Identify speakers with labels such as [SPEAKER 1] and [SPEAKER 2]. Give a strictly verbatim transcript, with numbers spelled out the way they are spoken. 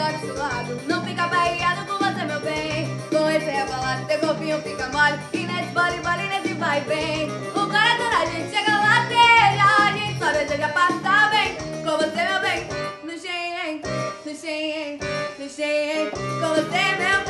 [SPEAKER 1] joga pro lado. Não fica barreado com você, meu bem. Com esse rebolado, teu corpinho fica mole. E nesse bole, bole, nesse vai e vem. O coração da gente chega lá telha. A gente só deseja passar bem. Com você, meu bem. No Shein, no Shein, no Shein. Com você, meu bem.